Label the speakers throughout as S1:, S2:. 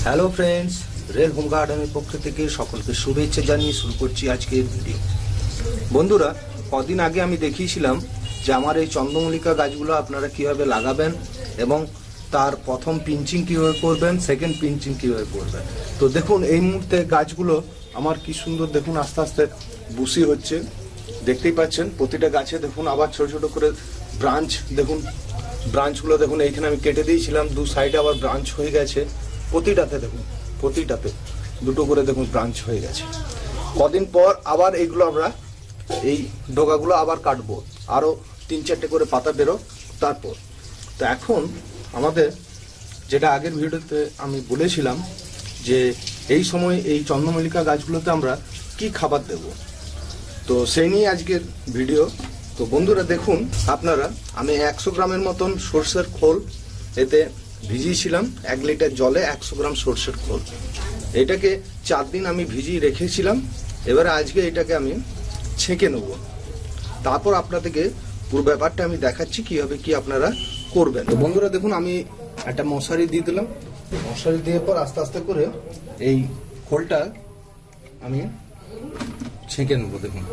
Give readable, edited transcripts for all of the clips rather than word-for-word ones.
S1: Hello friends, rail home গার্ডেনের পক্ষ থেকে সকলকে শুভেচ্ছা জানিয়ে শুরু করছি আজকের ভিডিও। বন্ধুরা, কদিন আগে আমি দেখিয়েছিলাম যে আমার এই চন্দ্রমল্লিকা গাছগুলো আপনারা কিভাবে লাগাবেন এবং তার প্রথম পিঞ্চিং কিভাবে করবেন, সেকেন্ড পিঞ্চিং কিভাবে করবেন। তো দেখুন এই মুহূর্তে গাছগুলো আমার কি সুন্দর, দেখুন আস্তে আস্তে বুসি হচ্ছে, দেখতেই পাচ্ছেন। প্রতিটা গাছে দেখুন আবার ছোট ছোট করে ব্রাঞ্চ, দেখুন ব্রাঞ্চগুলো দেখুন এইখানে আমি কেটে দিয়েছিলাম, দু সাইডে আবার ব্রাঞ্চ হয়ে গেছে। প্রতিটাতে দেখুন, প্রতিটাতে দুটো করে দেখুন ব্রাঞ্চ হয়ে গেছে। কদিন পর আবার এইগুলো আমরা এই ডগাগুলো আবার কাটবো, আরও 3-4টে করে পাতা বেরো তারপর। তো এখন আমাদের যেটা আগের ভিডিওতে আমি বলেছিলাম যে এই সময় এই চন্দ্রমল্লিকা গাছগুলোতে আমরা কি খাবার দেব, তো সেই নিয়ে আজকের ভিডিও। তো বন্ধুরা দেখুন, আপনারা আমি 100 গ্রামের মতন সরষের খোল এতে ভিজিয়েছিলাম, 1 লিটার জলে 100 গ্রাম সরষের খোল। এটাকে 4 দিন আমি ভিজিয়ে রেখেছিলাম। এবারে আজকে এটাকে আমি ছেঁকে নেব, তারপর আপনাদেরকে পুরো ব্যাপারটা আমি দেখাচ্ছি কিভাবে কি আপনারা করবেন। তো বন্ধুরা দেখুন, আমি একটা মশারি দিয়ে দিলাম। মশারি দিয়ে পর আস্তে আস্তে করে এই খোলটা আমি ছেঁকে নেব। দেখুন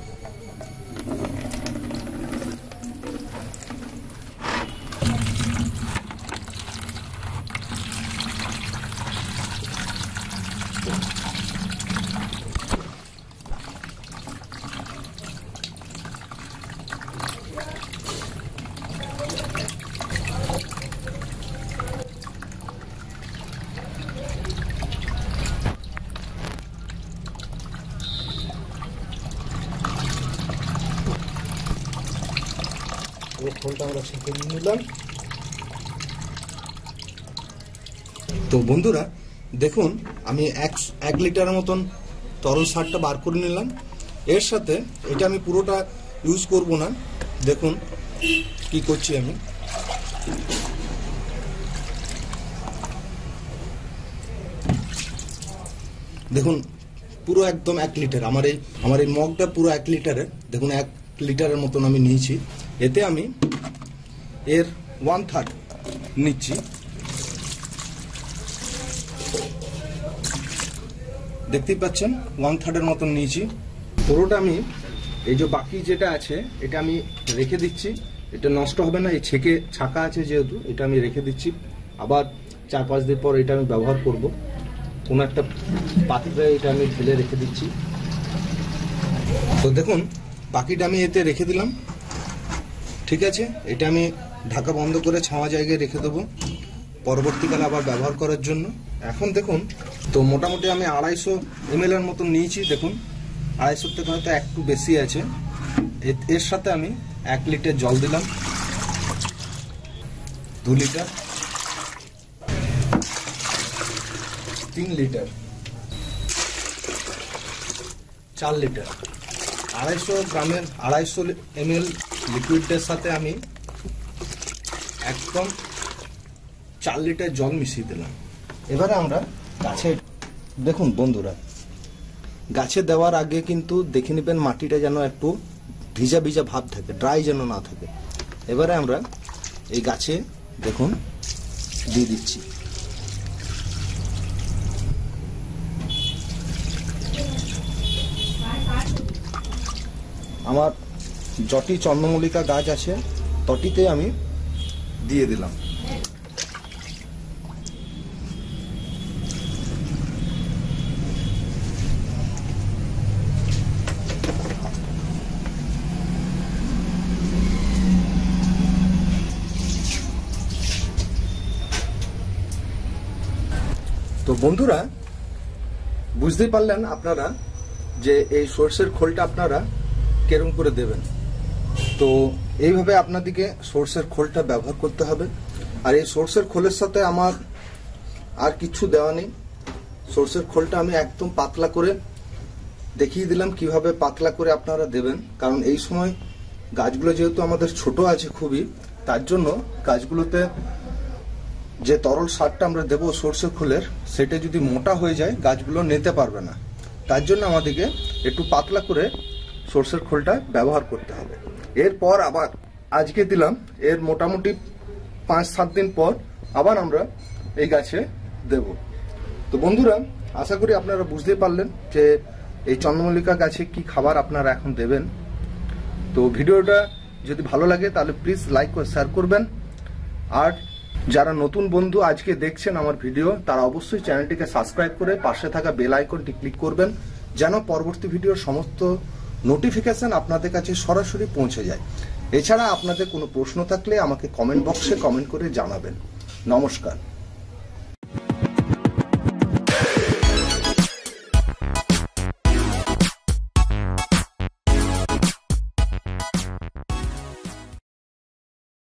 S1: খোলটা আমরা ছেঁকে নিলাম। তো বন্ধুরা দেখুন, আমি 1 লিটারের মতন তরল সারটা বার করে নিলাম। এর সাথে এটা আমি পুরোটা ইউজ করব না, দেখুন কি করছি আমি। দেখুন পুরো একদম 1 লিটার, আমার এই মগটা পুরো 1 লিটারের, দেখুন 1 লিটারের মতন আমি নিয়েছি। এতে আমি এর 1/3 নিচ্ছি। দেখতেই পাচ্ছেন 1/3 মতন নিয়েছি। পুরোটা আমি এই যে বাকি যেটা আছে এটা আমি রেখে দিচ্ছি, এটা নষ্ট হবে না। এই ছাকা আছে যেহেতু, এটা আমি রেখে দিচ্ছি। আবার 4-5 দিন পর এটা আমি ব্যবহার করব। কোনো একটা পাত্রে এটা আমি ঢেলে রেখে দিচ্ছি। তো দেখুন বাকিটা আমি এতে রেখে দিলাম, ঠিক আছে। এটা আমি ঢাকা বন্ধ করে ছাওয়া জায়গায় রেখে দেবো পরবর্তীকালে আবার ব্যবহার করার জন্য। এখন দেখুন, তো মোটামুটি আমি 250 ml এর মতন নিয়েছি। দেখুন 250 থেকে হয়তো একটু বেশি আছে। এর সাথে আমি 1 লিটার জল দিলাম, 2 লিটার, 3 লিটার, 4 লিটার। 250 গ্রামের 250 ml লিকুইডের সাথে আমি একদম 4 লিটার জল মিশিয়ে দিলাম। এবারে আমরা গাছে, দেখুন বন্ধুরা, গাছে দেওয়ার আগে কিন্তু দেখে নেবেন মাটিটা যেন একটু ভিজা ভিজা ভাব থাকে, ড্রাই যেন না থাকে। এবারে আমরা এই গাছে দেখুন দিয়ে দিচ্ছি। আমার যটি চন্দ্রমল্লিকা গাছ আছে তটিতে আমি দিয়ে দিলাম। তো বন্ধুরা বুঝতেই পারলেন আপনারা যে এই সরষের খোলটা আপনারা কেরম করে দেবেন। তো এইভাবে আপনাদেরকে সরষের খোলটা ব্যবহার করতে হবে। আর এই সরষের খোলের সাথে আমার আর কিছু দেওয়া নেই। সরষের খোলটা আমি একদম পাতলা করে দেখিয়ে দিলাম কিভাবে পাতলা করে আপনারা দেবেন। কারণ এই সময় গাছগুলো যেহেতু আমাদের ছোট আছে খুবই, তার জন্য গাছগুলোতে যে তরল সারটা আমরা দেবো সরষের খোলের, সেটা যদি মোটা হয়ে যায় গাছগুলো নিতে পারবে না। তার জন্য আমাদেরকে একটু পাতলা করে সরষের খোলটা ব্যবহার করতে হবে। এরপর আবার আজকে দিলাম, এর মোটামুটি 5-7 দিন পর আবার আমরা এই গাছে দেব। তো বন্ধুরা, আশা করি আপনারা বুঝতে পারলেন যে এই চন্দ্রমল্লিকা গাছে কি খাবার আপনারা এখন দেবেন। তো ভিডিওটা যদি ভালো লাগে তাহলে প্লিজ লাইক ও শেয়ার করবেন। আর যারা নতুন বন্ধু আজকে দেখছেন আমার ভিডিও, তারা অবশ্যই চ্যানেলটিকে সাবস্ক্রাইব করে পাশে থাকা বেল আইকনটি ক্লিক করবেন, যেন পরবর্তী ভিডিওর সমস্ত নোটিফিকেশন আপনাদের কাছে সরাসরি পৌঁছে যায়। এছাড়া আপনাদের কোনো প্রশ্ন থাকলে আমাকে কমেন্ট বক্সে কমেন্ট করে জানাবেন। নমস্কার।